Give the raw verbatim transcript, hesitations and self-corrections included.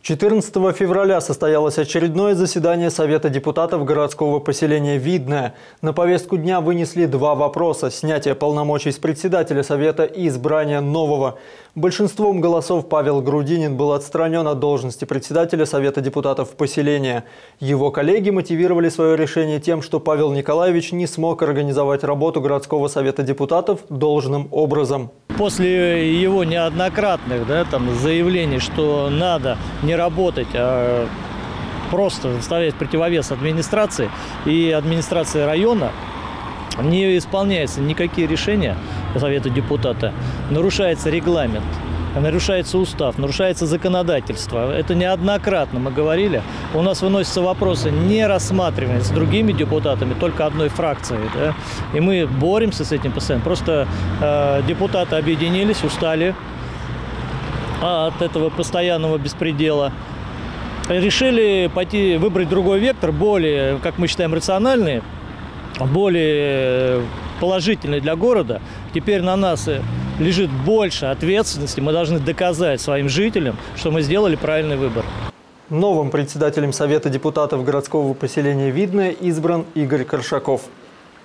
четырнадцатого февраля состоялось очередное заседание Совета депутатов городского поселения Видное. На повестку дня вынесли два вопроса – снятие полномочий с председателя Совета и избрание нового. Большинством голосов Павел Грудинин был отстранен от должности председателя Совета депутатов поселения. Его коллеги мотивировали свое решение тем, что Павел Николаевич не смог организовать работу городского Совета депутатов должным образом. После его неоднократных да, там, заявлений, что надо не работать, а просто ставить противовес администрации и администрации района, не исполняются никакие решения Совета депутата, нарушается регламент, нарушается устав, нарушается законодательство. Это неоднократно мы говорили. У нас выносятся вопросы, не рассматриваемые с другими депутатами, только одной фракцией. Да? И мы боремся с этим постоянно. Просто э, депутаты объединились, устали от этого постоянного беспредела. Решили пойти выбрать другой вектор, более, как мы считаем, рациональный, более положительный для города. Теперь на нас лежит больше ответственности. Мы должны доказать своим жителям, что мы сделали правильный выбор. Новым председателем Совета депутатов городского поселения Видное избран Игорь Коршаков.